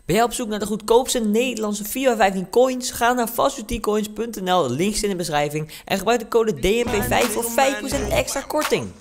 Ben jij op zoek naar de goedkoopste Nederlandse FIFA 15 coins? Ga naar fastutcoins.nl, links in de beschrijving. En gebruik de code DMP5 voor 5% extra korting.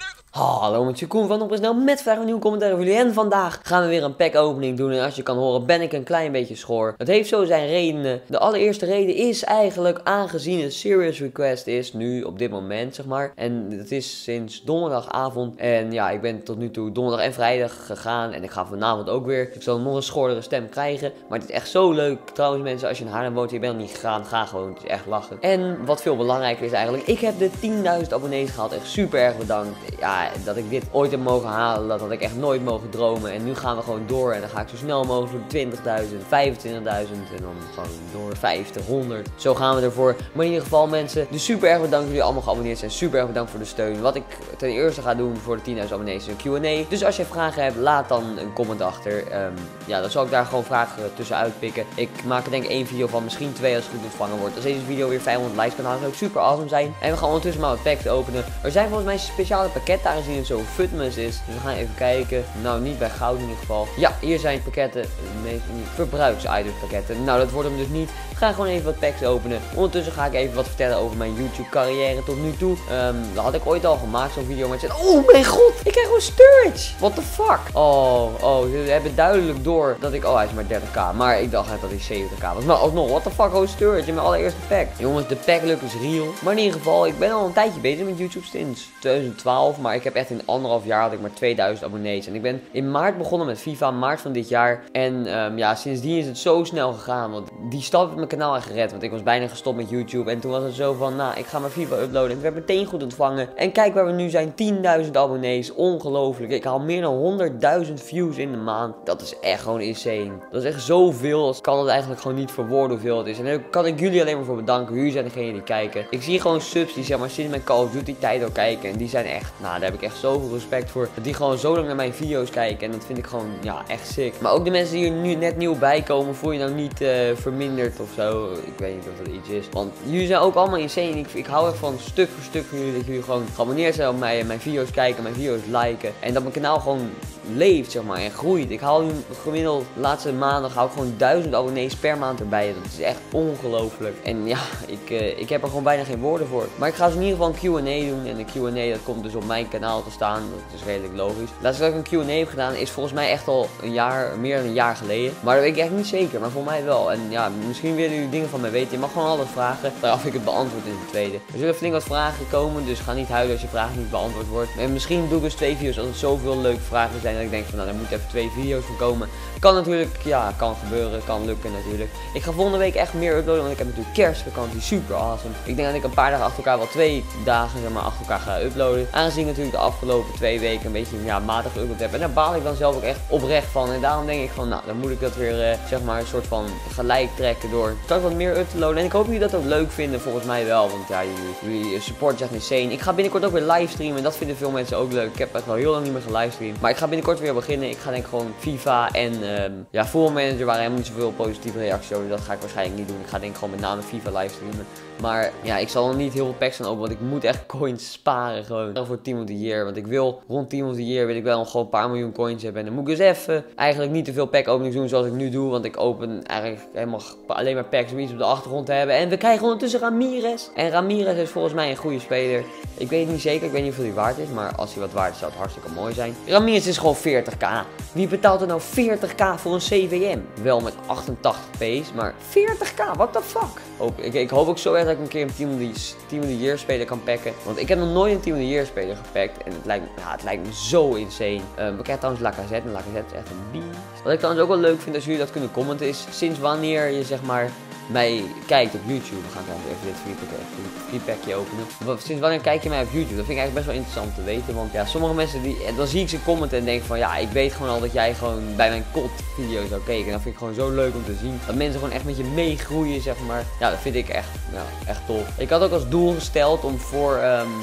Hallo, met Koen van Op.nl met vandaag een nieuwe commentaar over jullie. En vandaag gaan we weer een pack opening doen. En als je kan horen ben ik een klein beetje schor. Het heeft zo zijn redenen. De allereerste reden is eigenlijk aangezien het Serious Request is nu op dit moment zeg maar. En het is sinds donderdagavond. En ja, ik ben tot nu toe donderdag en vrijdag gegaan. En ik ga vanavond ook weer. Ik zal nog een schordere stem krijgen. Maar het is echt zo leuk. Trouwens mensen, als je in Haarlem woont en je bent nog niet gegaan, ga gewoon. Het is echt lachen. En wat veel belangrijker is eigenlijk. Ik heb de 10.000 abonnees gehad. Echt super erg bedankt. Ja, dat ik dit ooit heb mogen halen, dat had ik echt nooit mogen dromen. En nu gaan we gewoon door en dan ga ik zo snel mogelijk 20.000, 25.000 en dan gewoon door 50, 100. Zo gaan we ervoor. Maar in ieder geval mensen, dus super erg bedankt dat jullie allemaal geabonneerd zijn. Super erg bedankt voor de steun. Wat ik ten eerste ga doen voor de 10.000 abonnees is een Q&A. Dus als je vragen hebt, laat dan een comment achter. Ja, dan zal ik daar gewoon vragen tussenuit pikken. Ik maak er denk ik 1 video van, misschien 2 als het goed ontvangen wordt. Als deze video weer 500 likes kan halen, zou ook super awesome zijn. En we gaan ondertussen maar wat packs openen. Er zijn volgens mij speciale pakketten aangezien het zo Futmas is. Dus we gaan even kijken. Nou, niet bij goud in ieder geval. Ja, hier zijn pakketten. Verbruiks-items pakketten. Nou, dat wordt hem dus niet. We gaan gewoon even wat packs openen. Ondertussen ga ik even wat vertellen over mijn YouTube carrière tot nu toe. Dat had ik ooit al gemaakt, zo'n video. Maar het zei, oh mijn god, ik krijg gewoon Sturridge. What the fuck? Oh, ze hebben duidelijk door dat ik, hij is maar 30k. Maar ik dacht dat hij 70k was. Maar alsnog, what the fuck, gewoon Sturridge in mijn allereerste pack. Jongens, de pack luck is real. Maar in ieder geval, ik ben al een tijdje bezig met YouTube sinds 2012. Maar ik heb echt in 1,5 jaar had ik maar 2000 abonnees. En ik ben in maart begonnen met FIFA, maart van dit jaar. En ja, sindsdien is het zo snel gegaan. Want die stap heeft mijn kanaal echt gered. Want ik was bijna gestopt met YouTube. En toen was het zo van, nou, ik ga maar FIFA uploaden. En het werd meteen goed ontvangen. En kijk waar we nu zijn, 10.000 abonnees. Ongelooflijk. Ik haal meer dan 100.000 views in de maand. Dat is echt gewoon insane. Dat is echt zoveel. Ik kan het eigenlijk gewoon niet verwoorden hoeveel het is. En daar kan ik jullie alleen maar voor bedanken. Jullie zijn degene die kijken. Ik zie gewoon subs die zeg maar sinds mijn Call of Duty tijd al kijken. En die zijn echt, nou, daar heb ik echt zoveel respect voor. Dat die gewoon zo lang naar mijn video's kijken. En dat vind ik gewoon, ja, echt sick. Maar ook de mensen die er nu net nieuw bij komen, voel je nou niet verminderd of zo. Ik weet niet of dat iets is. Want jullie zijn ook allemaal insane. Ik hou echt van stuk voor stuk van jullie. Dat jullie gewoon geabonneerd zijn op mij. Mijn video's kijken, mijn video's liken. En dat mijn kanaal gewoon leeft, zeg maar, en groeit. Ik haal nu gemiddeld laatste maandag hou ik gewoon 1000 abonnees per maand erbij. Dat is echt ongelooflijk. En ja, ik heb er gewoon bijna geen woorden voor. Maar ik ga dus in ieder geval een Q&A doen. En de Q&A dat komt dus op mijn kanaal te staan. Dat is redelijk logisch. Laatst dat ik een Q&A heb gedaan is volgens mij echt al een jaar, meer dan een jaar geleden. Maar dat weet ik echt niet zeker, maar voor mij wel. En ja, misschien willen jullie dingen van mij weten. Je mag gewoon alles vragen. Waaraf ik het beantwoord in de tweede. Er zullen flink wat vragen komen, dus ga niet huilen als je vraag niet beantwoord wordt. En misschien doe ik dus 2 video's als het zoveel leuke vragen zijn dat ik denk van, nou, daar moet even 2 video's voor komen. Kan natuurlijk, ja, kan gebeuren, kan lukken natuurlijk. Ik ga volgende week echt meer uploaden, want ik heb natuurlijk kerstvakantie, super awesome. Ik denk dat ik een paar dagen achter elkaar, wel 2 dagen zeg maar, achter elkaar ga uploaden. Aangezien ik natuurlijk de afgelopen 2 weken een beetje, ja, matig geüpload heb. En daar baal ik dan zelf ook echt oprecht van. En daarom denk ik van, nou, dan moet ik dat weer, zeg maar, een soort van gelijk trekken door straks wat meer uploaden. En ik hoop jullie dat ook leuk vinden, volgens mij wel. Want ja, jullie support is echt insane. Ik ga binnenkort ook weer livestreamen en dat vinden veel mensen ook leuk. Ik heb echt wel heel lang niet meer gelivestreamd. Maar ik ga binnenkort weer beginnen. Ik ga denk ik gewoon FIFA en ja, Football Manager waren helemaal niet zoveel positieve reacties over. Dat ga ik waarschijnlijk niet doen. Ik ga denk ik gewoon met name FIFA livestreamen. Maar ja, ik zal nog niet heel veel packs gaan openen, want ik moet echt coins sparen gewoon voor Team of the Year. Want ik wil rond Team of the Year wil ik wel gewoon een paar miljoen coins hebben. En dan moet ik dus even eigenlijk niet te veel pack openings doen zoals ik nu doe. Want ik open eigenlijk helemaal alleen maar packs om iets op de achtergrond te hebben. En we krijgen ondertussen Ramirez. En Ramirez is volgens mij een goede speler. Ik weet het niet zeker, ik weet niet hoeveel hij waard is. Maar als hij wat waard is zou het hartstikke mooi zijn. Ramirez is gewoon 40k. Wie betaalt er nou 40k voor een CVM? Wel met 88 pace, maar 40k, what the fuck? Ik hoop ook zo erg dat ik een keer een Team of the Year speler kan packen. Want ik heb nog nooit een Team of the Year speler gepakt. En het lijkt me zo insane. We krijgen trouwens Lacazette. En Lacazette is echt een beast. Wat ik trouwens ook wel leuk vind als jullie dat kunnen commenten is sinds wanneer je zeg maar mij kijkt op YouTube. We gaan trouwens even dit free packje openen. Sinds wanneer kijk je mij op YouTube? Dat vind ik eigenlijk best wel interessant te weten. Want ja, sommige mensen dan zie ik ze commenten en denk van ja, ik weet gewoon al dat jij gewoon bij mijn COD video's zou kijken. En dat vind ik gewoon zo leuk om te zien. Dat mensen gewoon echt met je meegroeien, zeg maar. Ja, dat vind ik echt, nou, echt tof. Ik had ook als doel gesteld om voor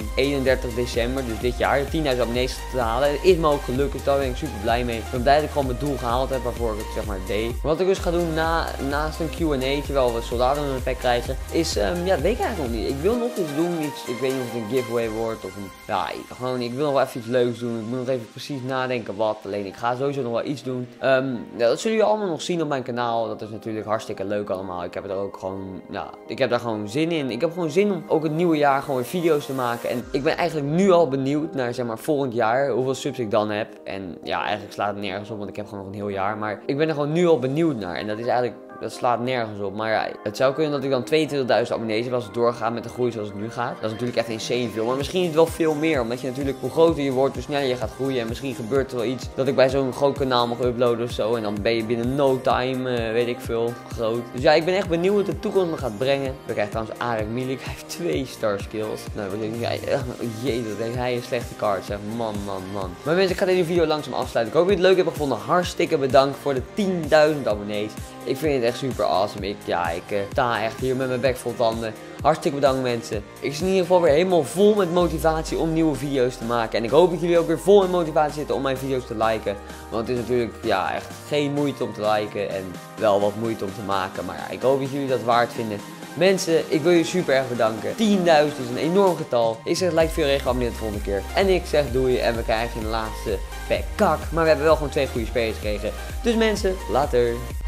31 december, dus dit jaar, 10.000 abonnees te halen. Dat is me ook gelukt, dus daar ben ik super blij mee. Ik ben blij dat ik gewoon mijn doel gehaald heb waarvoor ik het zeg maar deed. Wat ik dus ga doen naast een Q&A, terwijl wel wat soldaten in een pack krijgen. Is, ja, dat weet ik eigenlijk nog niet. Ik wil nog iets doen, ik weet niet of het een giveaway wordt of een, ja, gewoon, ik wil nog wel even iets leuks doen. Ik moet nog even precies nadenken wat, alleen ik ga sowieso nog wel iets doen. Ja, dat zullen jullie allemaal nog zien op mijn kanaal. Dat is natuurlijk hartstikke leuk allemaal. Ik heb er ook gewoon, ja, ik heb daar gewoon zin in. Ik heb gewoon zin om ook het nieuwe jaar gewoon video's te maken. En ik ben eigenlijk nu al benieuwd naar, zeg maar, volgend jaar, hoeveel subs ik dan heb. En ja, eigenlijk slaat het nergens op, want ik heb gewoon nog een heel jaar. Maar ik ben er gewoon nu al benieuwd naar. En dat is eigenlijk, dat slaat nergens op. Maar ja, het zou kunnen dat ik dan 22.000 abonnees heb als het doorgaat met de groei zoals het nu gaat. Dat is natuurlijk echt insane veel. Maar misschien is het wel veel meer. Omdat je natuurlijk, hoe groter je wordt, hoe sneller je gaat groeien. En misschien gebeurt er wel iets dat ik bij zo'n groot kanaal mag uploaden of zo. En dan ben je binnen no time, weet ik veel, groot. Dus ja, ik ben echt benieuwd wat de toekomst me gaat brengen. We krijgen trouwens Arek Milik. Hij heeft 2 star skills. Nou, jee, dat heeft hij een slechte kaart, zeg. Man. Maar mensen, ik ga deze video langzaam afsluiten. Ik hoop dat jullie het leuk hebben gevonden. Hartstikke bedankt voor de 10.000 abonnees. Ik vind het echt super awesome. Ik sta echt hier met mijn bek vol tanden. Hartstikke bedankt mensen. Ik zit in ieder geval weer helemaal vol met motivatie om nieuwe video's te maken. En ik hoop dat jullie ook weer vol met motivatie zitten om mijn video's te liken. Want het is natuurlijk, ja, echt geen moeite om te liken. En wel wat moeite om te maken. Maar ja, ik hoop dat jullie dat waard vinden. Mensen, ik wil jullie super erg bedanken. 10.000 is een enorm getal. Ik zeg like veel regel abonneer de volgende keer. En ik zeg doei en we krijgen in de laatste pack kak. Maar we hebben wel gewoon 2 goede spelers gekregen. Dus mensen, later.